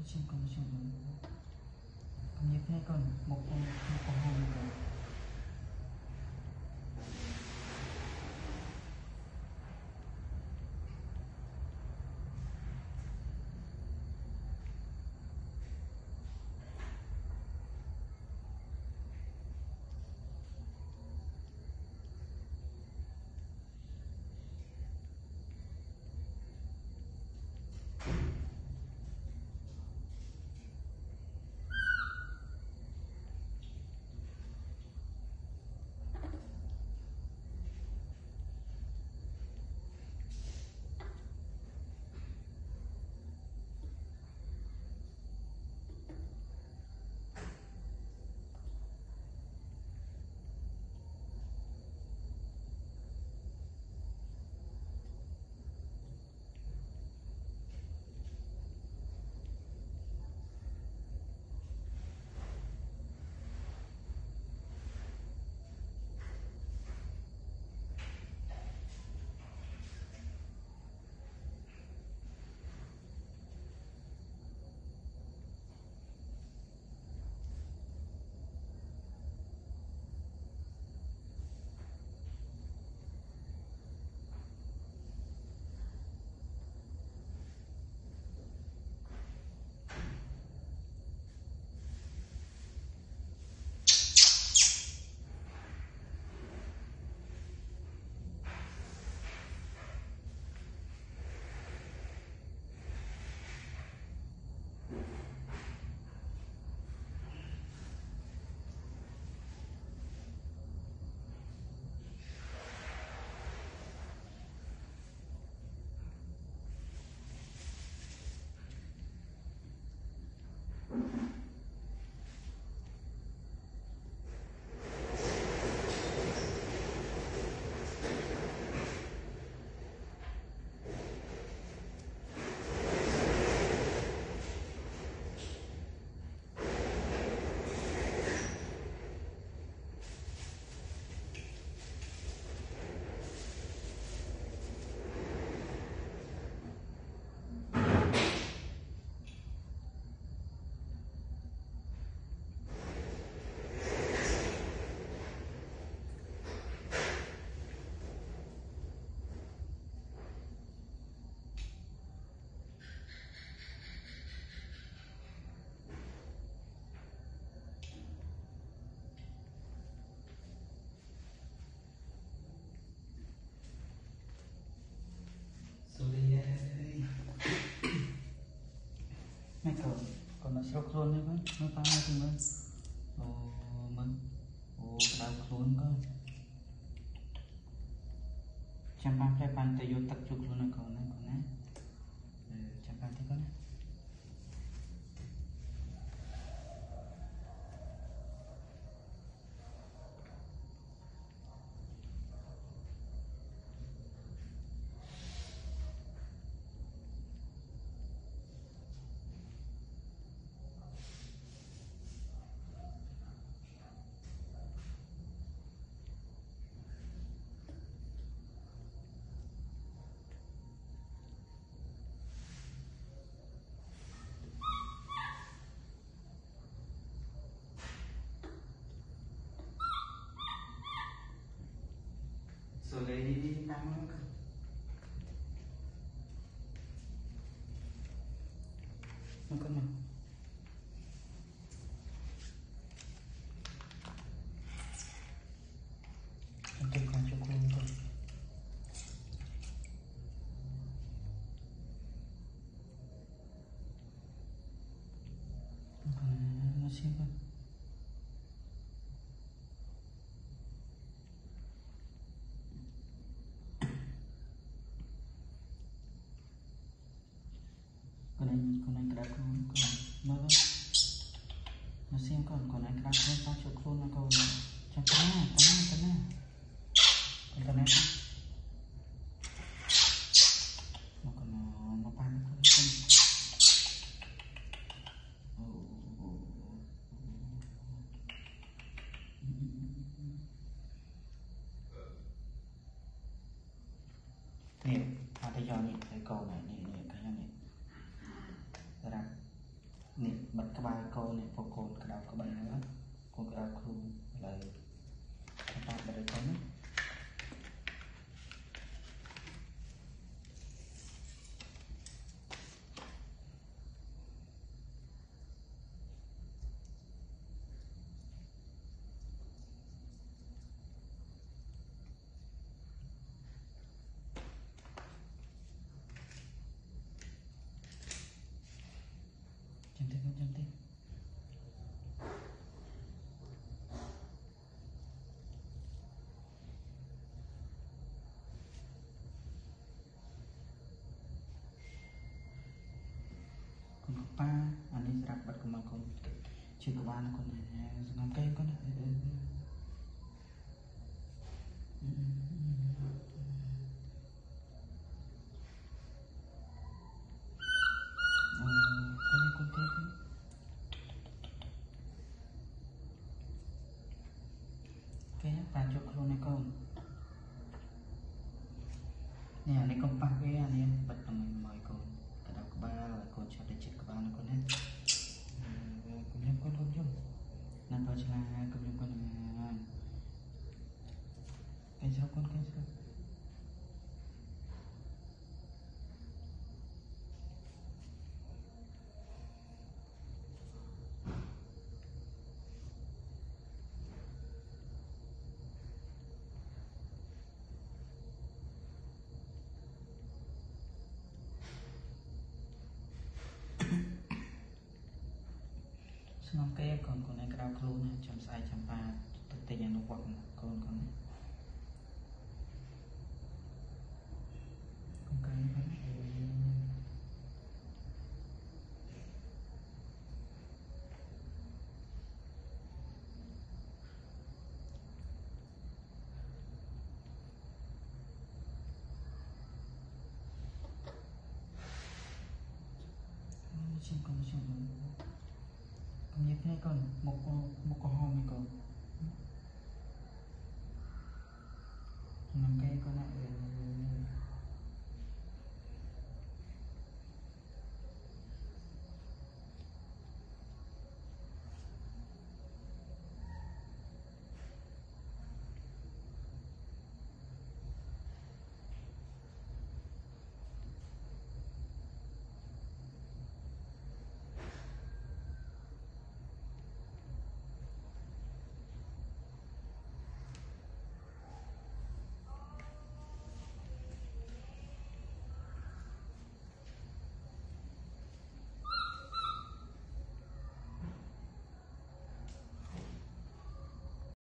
sọc luôn đấy con, nó phá ra từng con. Mình, đào luôn con. Chẳng bao phải bàn tay vô tập chụp luôn là con này. Chẳng bao thế con này. Zhuly đang nó con nào tôi còn cho cô thôi nó xem con này cái đá con nó xem con này cái đá con sao chụp luôn là con chẳng cái này con này nó còn nó bán con nhiều thấy giờ nhỉ thấy cầu này cái này ra các bài cô này phụ cồn cái đầu các bài nữa con cái đầu luôn lại các bạn bật được không chân tiếp chân tiếp con ba anh ấy sẽ đặt bật của con chưa có ba con này làm cây con này cái bạn chụp luôn này con nè này con ba cái anh em bật là mình mời con cái đầu của ba là con cho để check của ba nó con hết cùng nhau con chung nằm vào chả cùng nhau con cái sao con cái sao xong cái con này cái đầu luôn này chấm sai chấm ba thực tế nhà nó quặng con cái con nhếp này con một con hòm này con